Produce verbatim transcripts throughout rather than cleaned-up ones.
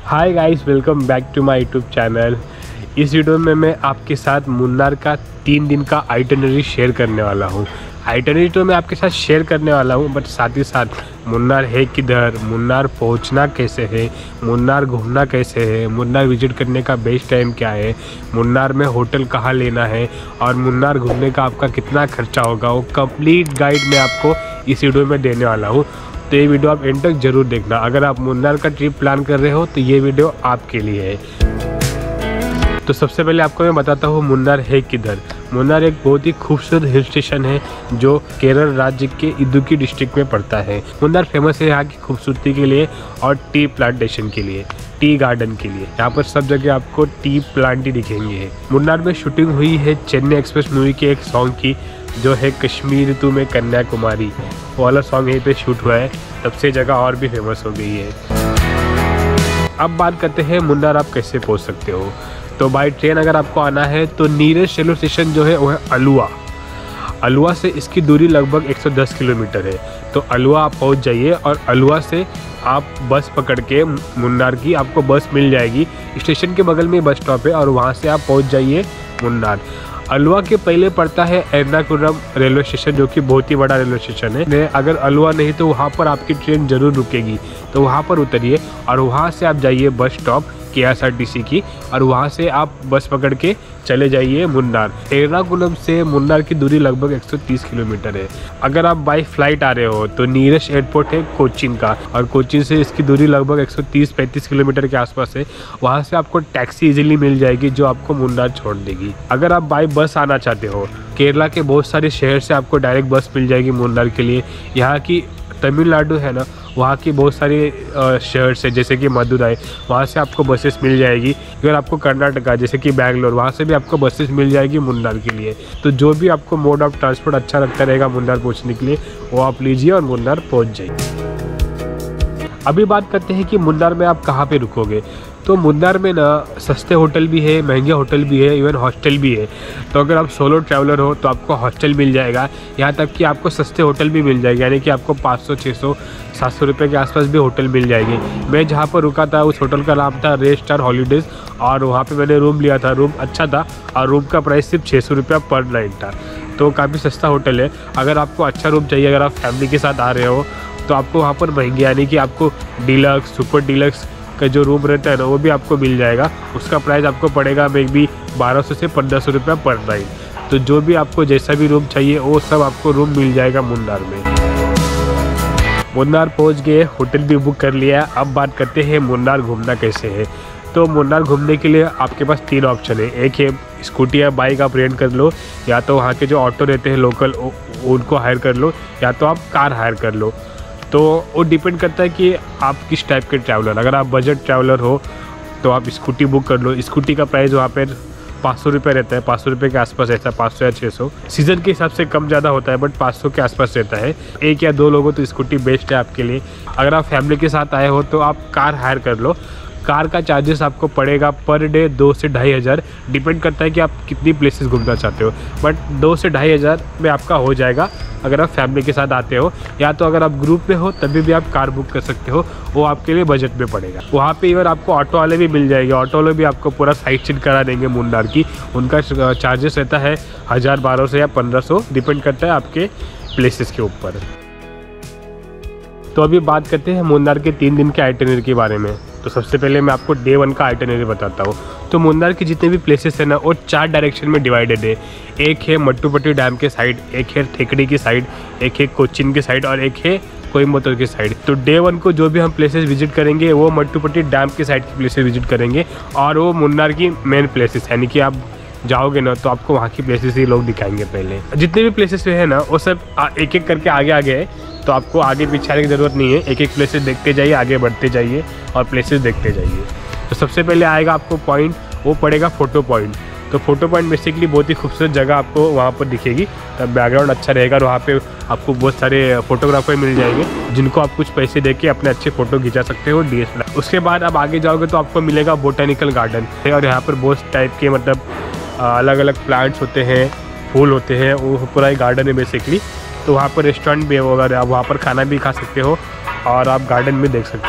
Hi guys, welcome back to my YouTube channel. इस video में मैं आपके साथ मुन्नार का तीन दिन का आइटनरी शेयर करने वाला हूँ। आइटनरी तो मैं आपके साथ शेयर करने वाला हूँ, बट साथ ही साथ मुन्नार है किधर, मुन्नार पहुँचना कैसे है, मुन्नार घूमना कैसे है, मुन्नार विजिट करने का बेस्ट टाइम क्या है, मुन्नार में होटल कहाँ लेना है और मुन्नार घूमने का आपका कितना खर्चा होगा, वो कंप्लीट गाइड मैं आपको इस वीडियो में देने वाला हूँ। तो ये वीडियो आप एंड तक जरूर देखना। अगर आप मुन्नार का ट्रिप प्लान कर रहे हो तो ये वीडियो आपके लिए है। तो सबसे पहले आपको मैं बताता हूँ मुन्नार है किधर। मुन्नार एक बहुत ही खूबसूरत हिल स्टेशन है जो केरल राज्य के इदुक्की डिस्ट्रिक्ट में पड़ता है। मुन्नार फेमस है यहाँ की खूबसूरती के लिए और टी प्लांटेशन के लिए, टी गार्डन के लिए। यहाँ पर सब जगह आपको टी प्लांट ही दिखेंगे। मुन्नार में शूटिंग हुई है चेन्नई एक्सप्रेस मूवी के एक सॉन्ग की, जो है कश्मीर तू में कन्याकुमारी। वो वाला सॉन्ग यहीं पे शूट हुआ है, तब से जगह और भी फेमस हो गई है। अब बात करते हैं मुन्नार आप कैसे पहुंच सकते हो। तो बाय ट्रेन अगर आपको आना है तो नीरेस्ट रेलवे स्टेशन जो है वो है अलुआ। अलुआ से इसकी दूरी लगभग एक सौ दस किलोमीटर है। तो अलुआ आप पहुंच जाइए और अलुआ से आप बस पकड़ के मुन्नार की आपको बस मिल जाएगी। स्टेशन के बगल में बस स्टॉप है और वहाँ से आप पहुँच जाइए मुन्नार। अलुआ के पहले पड़ता है एर्नाकुलम रेलवे स्टेशन, जो कि बहुत ही बड़ा रेलवे स्टेशन है। अगर अलुआ नहीं तो वहाँ पर आपकी ट्रेन जरूर रुकेगी, तो वहाँ पर उतरिए और वहाँ से आप जाइए बस स्टॉप के एस आर टी सी की, और वहाँ से आप बस पकड़ के चले जाइए मुन्नार। एर्नाकुलम से मुन्नार की दूरी लगभग एक सौ तीस किलोमीटर है। अगर आप बाई फ्लाइट आ रहे हो तो नियरेस्ट एयरपोर्ट है कोचीन का, और कोचीन से इसकी दूरी लगभग एक सौ तीस पैंतीस किलोमीटर के आसपास है। वहाँ से आपको टैक्सी इजीली मिल जाएगी जो आपको मुन्नार छोड़ देगी। अगर आप बाई बस आना चाहते हो, केरला के बहुत सारे शहर से आपको डायरेक्ट बस मिल जाएगी मुन्नार के लिए। यहाँ की तमिलनाडु है ना, वहाँ की बहुत सारी शहर से जैसे कि मदुराई, वहाँ से आपको बसेस मिल जाएगी। अगर आपको कर्नाटका जैसे कि बैंगलोर, वहाँ से भी आपको बसेस मिल जाएगी मुन्नार के लिए। तो जो भी आपको मोड ऑफ ट्रांसपोर्ट अच्छा लगता रहेगा मुन्नार पहुँचने के लिए, वो आप लीजिए और मुन्नार पहुँच जाइए। अभी बात करते हैं कि मुन्नार में आप कहाँ पे रुकोगे। तो मुन्नार में ना सस्ते होटल भी है, महंगे होटल भी है, इवन हॉस्टल भी है। तो अगर आप सोलो ट्रैवलर हो तो आपको हॉस्टल मिल जाएगा, यहाँ तक कि आपको सस्ते होटल भी मिल जाएगी, यानी कि आपको पाँच सौ छः सौ सात सौ रुपये के आसपास भी होटल मिल जाएगी। मैं जहाँ पर रुका था उस होटल का नाम था रेड स्टार हॉलीडेज़, और वहाँ पे मैंने रूम लिया था। रूम अच्छा था और रूम का प्राइस सिर्फ छः सौ रुपया पर नाइट था। तो काफ़ी सस्ता होटल है। अगर आपको अच्छा रूम चाहिए, अगर आप फैमिली के साथ आ रहे हो तो आपको वहाँ पर महंगे, यानी कि आपको डीलक्स सुपर डीलक्स का जो रूम रहता है ना, वो भी आपको मिल जाएगा। उसका प्राइस आपको पड़ेगा मे बी बारह सौ से पंद्रह सौ रुपया पर नाइट। तो जो भी आपको जैसा भी रूम चाहिए वो सब आपको रूम मिल जाएगा मुन्नार में। मुन्नार पहुंच गए, होटल भी बुक कर लिया। अब बात करते हैं मुन्नार घूमना कैसे है। तो मुन्नार घूमने के लिए आपके पास तीन ऑप्शन है। एक है स्कूटी या बाइक आप रेंट कर लो, या तो वहाँ के जो ऑटो रहते हैं लोकल उनको हायर कर लो, या तो आप कार हायर कर लो। तो वो डिपेंड करता है कि आप किस टाइप के ट्रैवलर। अगर आप बजट ट्रैवलर हो तो आप स्कूटी बुक कर लो। स्कूटी का प्राइस वहाँ पर पाँच सौ रुपये रहता है, पाँच सौ रुपये के आसपास रहता है, पाँच सौ या छः सौ। सीज़न के हिसाब से कम ज़्यादा होता है, बट पाँच सौ के आसपास रहता है। एक या दो लोगों तो स्कूटी बेस्ट है आपके लिए। अगर आप फैमिली के साथ आए हो तो आप कार हायर कर लो। कार का चार्जेस आपको पड़ेगा पर डे दो से ढाई हज़ार, डिपेंड करता है कि आप कितनी प्लेसेस घूमना चाहते हो, बट दो से ढाई हज़ार में आपका हो जाएगा अगर आप फैमिली के साथ आते हो। या तो अगर आप ग्रुप में हो तभी भी आप कार बुक कर सकते हो, वो आपके लिए बजट में पड़ेगा। वहाँ पे इवन आपको ऑटो वाले भी मिल जाएंगे, ऑटो वाले भी आपको पूरा साइट सीन करा देंगे मुन्नार की। उनका चार्जेस रहता है हज़ार बारह सौ या पंद्रह सौ, डिपेंड करता है आपके प्लेसेस के ऊपर। तो अभी बात करते हैं मुन्नार के तीन दिन के आइटनरी के बारे में। तो सबसे पहले मैं आपको डे वन का आइटनरी बताता हूँ। तो मुन्नार के जितने भी प्लेसेस हैं ना, वो चार डायरेक्शन में डिवाइडेड है। एक है मट्टुपट्टी डैम के साइड, एक है थेकड़ी की साइड, एक है कोचीन की साइड और एक है कोयम्बतूर की साइड। तो डे वन को जो भी हम प्लेसेस विजिट करेंगे वो मट्टुपट्टी डैम के साइड की प्लेसेस विजिट करेंगे, और वो मुन्नार की मेन प्लेसेस, यानी कि आप जाओगे ना तो आपको वहाँ की प्लेसेस ही लोग दिखाएंगे। पहले जितने भी प्लेसेस है ना वो सब एक एक करके आगे आगे है, तो आपको आगे पीछे आने की ज़रूरत नहीं है। एक एक प्लेसेस देखते जाइए, आगे बढ़ते जाइए और प्लेसेस देखते जाइए। तो सबसे पहले आएगा आपको पॉइंट, वो पड़ेगा फ़ोटो पॉइंट। तो फोटो पॉइंट बेसिकली बहुत ही खूबसूरत जगह आपको वहाँ पर दिखेगी। तब बैकग्राउंड अच्छा रहेगा और वहाँ पे आपको बहुत सारे फोटोग्राफर मिल जाएंगे जिनको आप कुछ पैसे देके अपने अच्छे फ़ोटो खिंचा सकते हो डी एस एल आर। उसके बाद आप आगे जाओगे तो आपको मिलेगा बोटेनिकल गार्डन, और यहाँ पर बहुत टाइप के मतलब अलग अलग प्लांट्स होते हैं, फूल होते हैं, वो पूरा एक गार्डन है बेसिकली। तो वहाँ पर रेस्टोरेंट भी है, अगर आप वहाँ पर खाना भी खा सकते हो और आप गार्डन में देख सकते हो।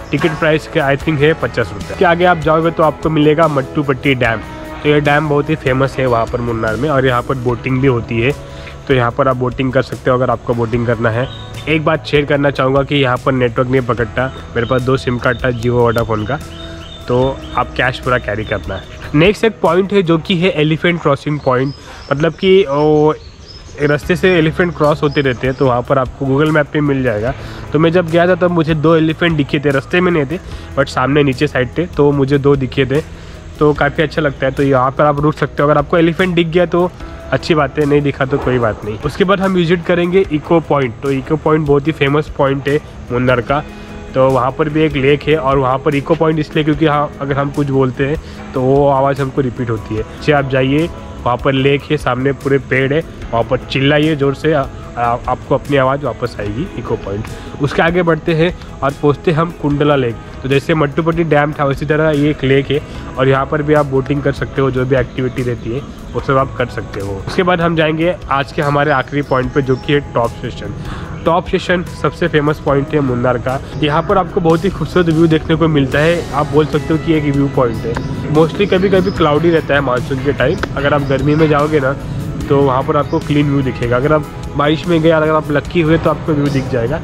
टिकट प्राइस के आई थिंक है पचास रुपये। के आगे आप जाओगे तो आपको मिलेगा मट्टुपट्टी डैम। तो ये डैम बहुत ही फेमस है वहाँ पर मुन्नार में, और यहाँ पर बोटिंग भी होती है। तो यहाँ पर आप बोटिंग कर सकते हो अगर आपको बोटिंग करना है। एक बात शेयर करना चाहूँगा कि यहाँ पर नेटवर्क नहीं पकड़ता। मेरे पास दो सिम कार्ड था जियो वोडाफोन का, तो आप कैश पूरा कैरी करना है। नेक्स्ट एक पॉइंट है जो कि है एलिफेंट क्रॉसिंग पॉइंट, मतलब कि वो रास्ते से एलिफेंट क्रॉस होते रहते हैं, तो वहाँ पर आपको गूगल मैप पे मिल जाएगा। तो मैं जब गया था तब मुझे दो एलिफेंट दिखे थे, रास्ते में नहीं थे बट सामने नीचे साइड थे, तो मुझे दो दिखे थे, तो काफ़ी अच्छा लगता है। तो यहाँ पर आप रुक सकते हो। अगर आपको एलिफेंट दिख गया तो अच्छी बात है, नहीं दिखा तो कोई बात नहीं। उसके बाद हम विजिट करेंगे इको पॉइंट। तो इको पॉइंट बहुत ही फेमस पॉइंट है मुन्नार का। तो वहाँ पर भी एक लेक है, और वहाँ पर इको पॉइंट इसलिए क्योंकि हाँ अगर हम कुछ बोलते हैं तो वो आवाज़ हमको रिपीट होती है। नीचे आप जाइए, वहाँ पर लेक है, सामने पूरे पेड़ है, वहाँ पर चिल्लाइए ज़ोर से, आ, आ, आपको अपनी आवाज़ वापस आएगी इको पॉइंट। उसके आगे बढ़ते हैं और पहुँचते हम कुंडला लेक। तो जैसे मट्टुपट्टी डैम था उसी तरह ये एक लेक है, और यहाँ पर भी आप बोटिंग कर सकते हो, जो भी एक्टिविटी रहती है वो सब आप कर सकते हो। उसके बाद हम जाएंगे आज के हमारे आखिरी पॉइंट पे, जो कि है टॉप स्टेशन। टॉप स्टेशन सबसे फेमस पॉइंट है मुन्नार का। यहाँ पर आपको बहुत ही खूबसूरत व्यू देखने को मिलता है। आप बोल सकते हो कि एक व्यू पॉइंट है। मोस्टली कभी कभी क्लाउडी रहता है मानसून के टाइम। अगर आप गर्मी में जाओगे ना तो वहाँ पर आपको क्लीन व्यू दिखेगा। अगर आप बारिश में गए, अगर आप लक्की हुए तो आपको व्यू दिख जाएगा।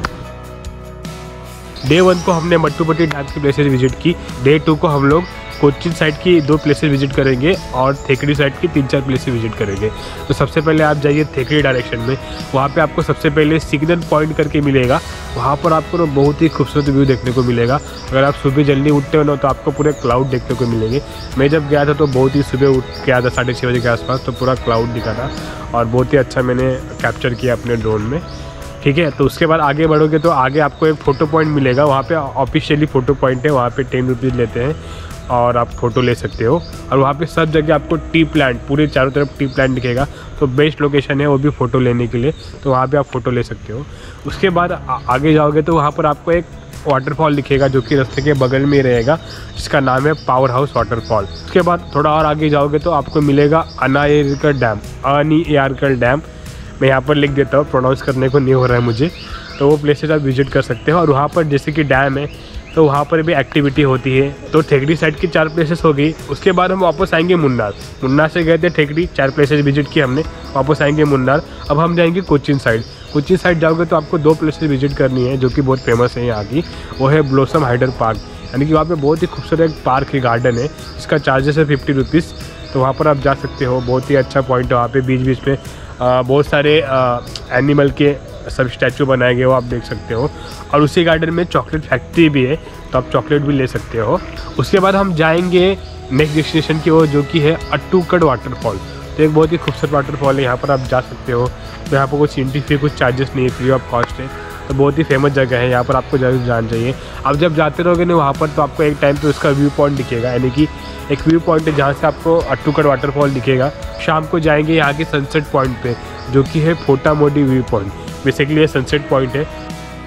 डे वन को हमने मट्टुपट्टी डैम की प्लेसेस विजिट की। डे टू को हम लोग कोच्चिन साइड की दो प्लेसेस विजिट करेंगे और थेकड़ी साइड की तीन चार प्लेसेस विजिट करेंगे। तो सबसे पहले आप जाइए थेकड़ी डायरेक्शन में। वहाँ पे आपको सबसे पहले सिग्नल पॉइंट करके मिलेगा। वहाँ पर आपको ना बहुत ही खूबसूरत व्यू देखने को मिलेगा। अगर आप सुबह जल्दी उठते हो ना तो आपको पूरे क्लाउड देखने को मिलेंगे। मैं जब गया था तो बहुत ही सुबह उठ के आया था, साढ़े छः बजे के आसपास, तो पूरा क्लाउड दिखा था और बहुत ही अच्छा मैंने कैप्चर किया अपने ड्रोन में। ठीक है, तो उसके बाद आगे बढ़ोगे तो आगे आपको एक फ़ोटो पॉइंट मिलेगा। वहाँ पे ऑफिशियली फ़ोटो पॉइंट है, वहाँ पे टेन रुपीज़ लेते हैं और आप फ़ोटो ले सकते हो। और वहाँ पे सब जगह आपको टी प्लांट, पूरे चारों तरफ टी प्लांट दिखेगा। तो बेस्ट लोकेशन है वो भी फ़ोटो लेने के लिए, तो वहाँ पे आप फ़ोटो ले सकते हो। उसके बाद आगे जाओगे तो वहाँ पर आपको एक वाटरफॉल दिखेगा जो कि रास्ते के बगल में ही रहेगा, जिसका नाम है पावर हाउस वाटरफॉल। उसके बाद थोड़ा और आगे जाओगे तो आपको मिलेगा अनायरकल डैम, अनियारकल डैम। मैं यहाँ पर लिख देता हूँ, प्रोनाउंस करने को नहीं हो रहा है मुझे। तो वो प्लेसेस आप विजिट कर सकते हो। और वहाँ पर जैसे कि डैम है तो वहाँ पर भी एक्टिविटी होती है। तो थेकड़ी साइड की चार प्लेसेस हो गई। उसके बाद हम वापस आएंगे मुन्नार। मुन्नार से गए थे थेकड़ी, चार प्लेसेस विजिट किए हमने, वापस आएंगे मुन्नार। अब हम जाएंगे कोच्चिन साइड। कोच्चिन साइड जाओगे तो आपको दो प्लेसेस विजिट करनी है जो कि बहुत फेमस है यहाँ की। वो है ब्लॉसम हाइडर पार्क, यानी कि वहाँ पे बहुत ही खूबसूरत एक पार्क है, गार्डन है। इसका चार्जेस है फिफ्टी रुपीज़। तो वहाँ पर आप जा सकते हो। बहुत ही अच्छा पॉइंट है वहाँ पे। बीच बीच में आ, बहुत सारे एनिमल के सब स्टैचू बनाए गए हो, आप देख सकते हो। और उसी गार्डन में चॉकलेट फैक्ट्री भी है, तो आप चॉकलेट भी ले सकते हो। उसके बाद हम जाएंगे नेक्स्ट डेस्टिनेशन की ओर, जो कि है अट्टूकड़ वाटरफॉल। तो एक बहुत ही खूबसूरत वाटरफॉल है, यहाँ पर आप जा सकते हो। तो यहाँ पर कुछ एंट्री फी, कुछ चार्जेस नहीं है, फ्री ऑफ कॉस्ट है। तो बहुत ही फेमस जगह है, यहाँ पर आपको जरूर जाना चाहिए। अब जब जाते रहोगे ना वहाँ पर तो आपको एक टाइम पे उसका व्यू पॉइंट दिखेगा, यानी कि एक व्यू पॉइंट है जहाँ से आपको अट्टूकड़ वाटरफॉल दिखेगा। शाम को जाएंगे यहाँ के सनसेट पॉइंट पे, जो कि है Pothamedu view point. Basically ये सनसेट पॉइंट है।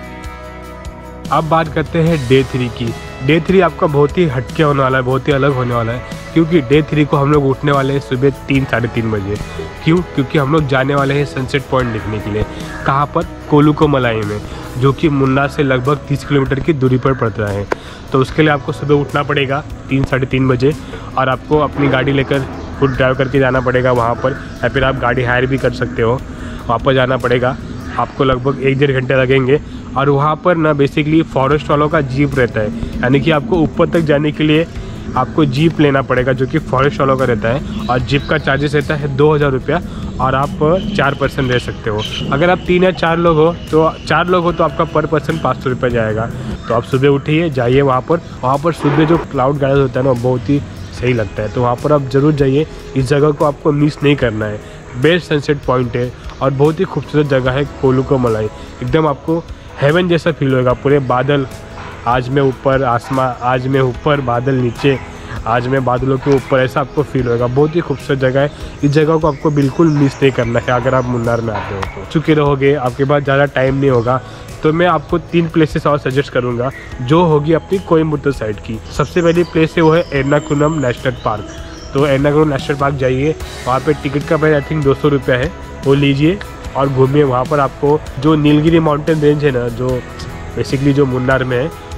अब बात करते हैं डे थ्री की। डे थ्री आपका बहुत ही हटके होने वाला है, बहुत ही अलग होने वाला है, क्योंकि डे थ्री को हम लोग उठने वाले हैं सुबह तीन साढ़े तीन बजे। क्यों? क्योंकि हम लोग जाने वाले हैं सनसेट पॉइंट देखने के लिए। कहाँ पर? कोलुकोमलाई में, जो कि मुन्नार से लगभग तीस किलोमीटर की दूरी पर पड़ता है। तो उसके लिए आपको सुबह उठना पड़ेगा तीन साढ़े तीन बजे, और आपको अपनी गाड़ी लेकर खुद ड्राइव करके जाना पड़ेगा वहाँ पर, या फिर आप गाड़ी हायर भी कर सकते हो। वहाँ पर जाना पड़ेगा, आपको लगभग एक डेढ़ घंटे लगेंगे। और वहाँ पर ना बेसिकली फॉरेस्ट वालों का जीप रहता है, यानी कि आपको ऊपर तक जाने के लिए आपको जीप लेना पड़ेगा, जो कि फॉरेस्ट वालों का रहता है। और जीप का चार्जेस रहता है दो हज़ार रुपया, और आप चार पर्सन रह सकते हो। अगर आप तीन या चार लोग हो तो चार लोग हो तो आपका पर पर्सन पाँच सौ रुपये जाएगा। तो आप सुबह उठिए, जाइए वहाँ पर। वहाँ पर सुबह जो क्लाउड गार्डन होता है ना, बहुत ही सही लगता है। तो वहाँ पर आप ज़रूर जाइए, इस जगह को आपको मिस नहीं करना है। बेस्ट सनसेट पॉइंट है और बहुत ही खूबसूरत जगह है कोलुकोमलाई। एकदम आपको हेवन जैसा फील होगा। पूरे बादल, आज मैं ऊपर आसमां, आज मैं ऊपर बादल नीचे, आज मैं बादलों के ऊपर, ऐसा आपको फील होगा। बहुत ही खूबसूरत जगह है। इस जगह को आपको बिल्कुल मिस नहीं करना है अगर आप मुन्नार में आते हो तो। चुके रहोगे, आपके पास ज़्यादा टाइम नहीं होगा, तो मैं आपको तीन प्लेसेस और सजेस्ट करूँगा, जो होगी अपनी कोयम्बटूर साइड की। सबसे पहली प्लेस है वो है एर्नाकुलम नेशनल पार्क। तो एर्नाकुलम नेशनल पार्क जाइए, वहाँ पे टिकट का प्राइस आई थिंक दो सौ रुपये है, वो लीजिए और घूमिए। वहाँ पर आपको जो नीलगिरी माउंटेन रेंज है ना, जो बेसिकली जो मुन्नार में है,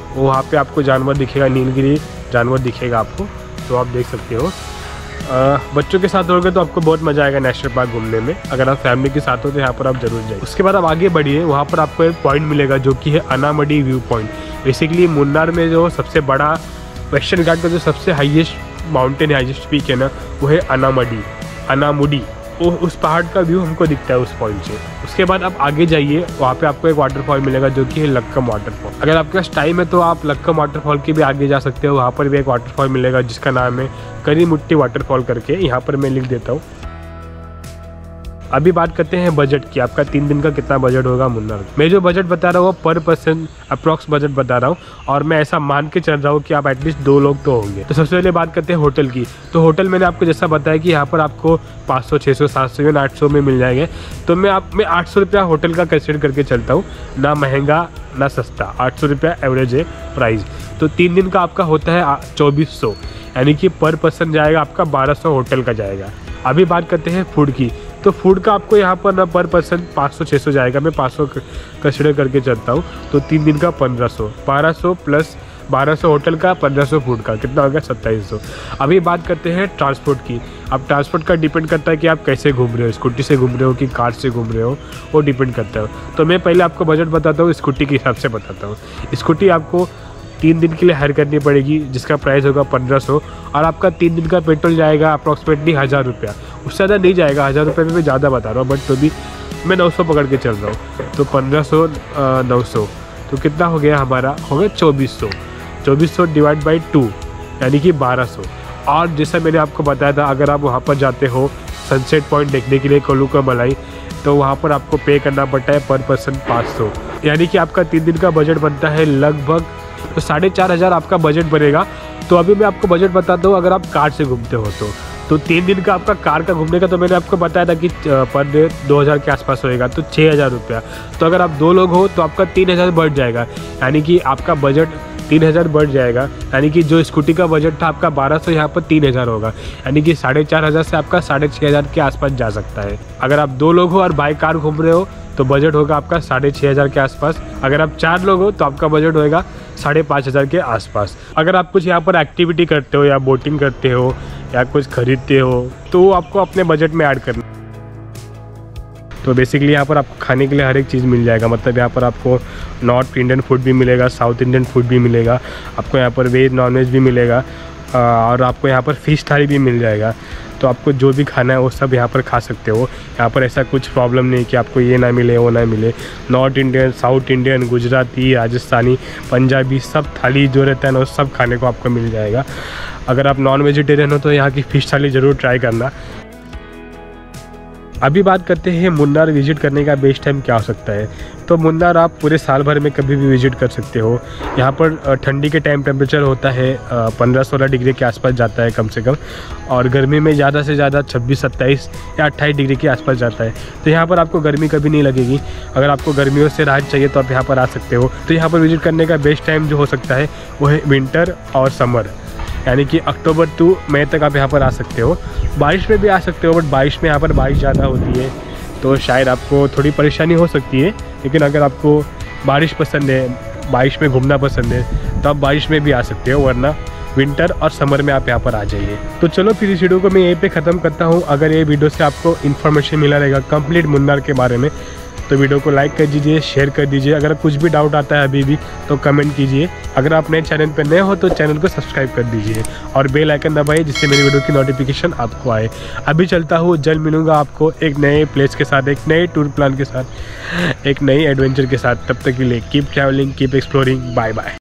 वहाँ पे आपको जानवर दिखेगा, नीलगिरी जानवर दिखेगा आपको, तो आप देख सकते हो। आ, बच्चों के साथ होगे तो आपको बहुत मज़ा आएगा नेशनल पार्क घूमने में। अगर आप फैमिली के साथ हो तो यहाँ पर आप जरूर जाइए। उसके बाद आप आगे बढ़िए, वहाँ पर आपको एक पॉइंट मिलेगा जो कि है Anamudi view point. Basically Munnar में जो सबसे बड़ा वेस्टर्न घाट का जो सबसे हाईएस्ट माउंटेन है, हाईएस्ट पीक है ना, वो है अनामडी अनामुडी। वो उस पहाड़ का व्यू हमको दिखता है उस पॉइंट से। उसके बाद आप आगे जाइए, वहाँ पे आपको एक वाटरफॉल मिलेगा जो कि है लक्कम वाटरफॉल। अगर आपके पास टाइम है तो आप लक्कम वाटरफॉल के भी आगे जा सकते हो। वहाँ पर भी एक वाटरफॉल मिलेगा जिसका नाम है करीमुट्टी वाटरफॉल करके, यहाँ पर मैं लिख देता हूँ। अभी बात करते हैं बजट की, आपका तीन दिन का कितना बजट होगा मुन्नार। मैं जो बजट बता रहा हूँ वो पर पर्सन अप्रॉक्स बजट बता रहा हूँ, और मैं ऐसा मान के चल रहा हूँ कि आप एटलीस्ट दो लोग तो होंगे। तो सबसे पहले बात करते हैं होटल की। तो होटल मैंने आपको जैसा बताया कि यहाँ पर आपको पाँच सौ, छः सौ, सात सौ या आठ सौ में मिल जाएंगे। तो मैं आप मैं आठ सौ रुपया होटल का कंसिडर करके चलता हूँ, ना महंगा ना सस्ता, आठ सौ रुपया एवरेज है प्राइस। तो तीन दिन का आपका होता है चौबीस सौ, यानी कि पर पर्सन जाएगा आपका बारह सौ होटल का जाएगा। अभी बात करते हैं फूड की। तो फूड का आपको यहाँ पर ना पर पर्सन पाँच सौ छः सौ जाएगा, मैं पाँच सौ कंसिडर करके चलता हूँ। तो तीन दिन का पंद्रह सौ, बारह सौ प्लस बारह सौ होटल का, पंद्रह सौ फूड का, कितना हो गया सत्ताईस सौ। अभी बात करते हैं ट्रांसपोर्ट की। अब ट्रांसपोर्ट का डिपेंड करता है कि आप कैसे घूम रहे हो, स्कूटी से घूम रहे हो कि कार से घूम रहे हो, वो डिपेंड करता है। तो मैं पहले आपको बजट बताता हूँ, स्कूटी के हिसाब से बताता हूँ। स्कूटी आपको तीन दिन के लिए हायर करनी पड़ेगी जिसका प्राइस होगा पंद्रह सौ, और आपका तीन दिन का पेट्रोल जाएगा अप्रॉक्सीमेटली हज़ार रुपया। उससे ज़्यादा नहीं जाएगा, हज़ार रुपये में मैं ज़्यादा बता रहा हूँ, बट तो भी मैं नौ सौ पकड़ के चल रहा हूँ। तो पंद्रह सौ नौ सौ तो कितना हो गया हमारा, हो गया चौबीस सौ। चौबीस सौ डिवाइड बाई टू यानी कि बारह सौ। और जैसा मैंने आपको बताया था, अगर आप वहाँ पर जाते हो सनसेट पॉइंट देखने के लिए कोलू का मलाई, तो वहाँ पर आपको पे करना पड़ता है पर पर्सन पाँच सौ, यानी कि आपका तीन दिन का बजट बनता है लगभग तो साढ़े चार हज़ार आपका बजट बनेगा। तो अभी मैं आपको बजट बताता हूँ अगर आप कार से घूमते हो तो तो तीन दिन का आपका कार का घूमने का तो मैंने आपको बताया था कि पर डे दो हज़ार के आसपास होएगा, तो छः हज़ार रुपया। तो अगर आप दो लोग हो तो आपका तीन हज़ार बढ़ जाएगा, यानी कि आपका बजट तीन हज़ार बढ़ जाएगा। यानी कि जो स्कूटी का बजट था आपका बारह सौ, यहाँ पर तीन हज़ार होगा, यानी कि साढ़े चार हज़ार से आपका साढ़े छः हज़ार के आसपास जा सकता है। अगर आप दो लोग हो और बाई कार घूम रहे हो तो बजट होगा आपका साढ़े छः हज़ार के आसपास। अगर आप चार लोग हो तो आपका बजट होएगा साढ़े पाँच हज़ार के आसपास। अगर आप कुछ यहाँ पर एक्टिविटी करते हो या बोटिंग करते हो या कुछ खरीदते हो तो वो आपको अपने बजट में ऐड करना। तो बेसिकली यहाँ पर आपको खाने के लिए हर एक चीज़ मिल जाएगा, मतलब यहाँ पर आपको नॉर्थ इंडियन फूड भी मिलेगा, साउथ इंडियन फूड भी मिलेगा, आपको यहाँ पर वेज नॉन वेज भी मिलेगा, और आपको यहाँ पर फ़िश थाली भी मिल जाएगा। तो आपको जो भी खाना है वो सब यहाँ पर खा सकते हो। यहाँ पर ऐसा कुछ प्रॉब्लम नहीं कि आपको ये ना मिले वो ना मिले। North Indian, south Indian, Gujarati, Rajasthani, Punjabi सब थाली जो रहता है ना वो सब खाने को आपको मिल जाएगा। अगर आप नॉन वेजिटेरियन हो तो यहाँ की फ़िश थाली ज़रूर ट्राई करना। अभी बात करते हैं मुन्नार विजिट करने का बेस्ट टाइम क्या हो सकता है। तो मुन्नार आप पूरे साल भर में कभी भी विजिट कर सकते हो। यहाँ पर ठंडी के टाइम टेम्परेचर होता है पंद्रह सोलह डिग्री के आसपास जाता है कम से कम, और गर्मी में ज़्यादा से ज़्यादा छब्बीस सत्ताईस या अट्ठाईस डिग्री के आसपास जाता है। तो यहाँ पर आपको गर्मी कभी नहीं लगेगी। अगर आपको गर्मियों से राहत चाहिए तो आप यहाँ पर आ सकते हो। तो यहाँ पर विजिट करने का बेस्ट टाइम जो हो सकता है वो है विंटर और समर, यानी कि अक्टूबर टू मई तक आप यहाँ पर आ सकते हो। बारिश में भी आ सकते हो, बट बारिश में यहाँ पर बारिश ज़्यादा होती है तो शायद आपको थोड़ी परेशानी हो सकती है। लेकिन अगर आपको बारिश पसंद है, बारिश में घूमना पसंद है, तो आप बारिश में भी आ सकते हो, वरना विंटर और समर में आप यहाँ पर आ जाइए। तो चलो फिर इस वीडियो को मैं यहीं पे ख़त्म करता हूँ। अगर ये वीडियो से आपको इन्फॉर्मेशन मिला रहेगा कंप्लीट मुन्नार के बारे में तो वीडियो को लाइक कर दीजिए, शेयर कर दीजिए। अगर कुछ भी डाउट आता है अभी भी तो कमेंट कीजिए। अगर आप नए चैनल पर नए हो तो चैनल को सब्सक्राइब कर दीजिए और बेल आइकन दबाइए जिससे मेरी वीडियो की नोटिफिकेशन आपको आए। अभी चलता हूँ, जल्द मिलूंगा आपको एक नए प्लेस के साथ, एक नए टूर प्लान के साथ, एक नई एडवेंचर के साथ। तब तक के लिए keep travelling, keep exploring, bye bye.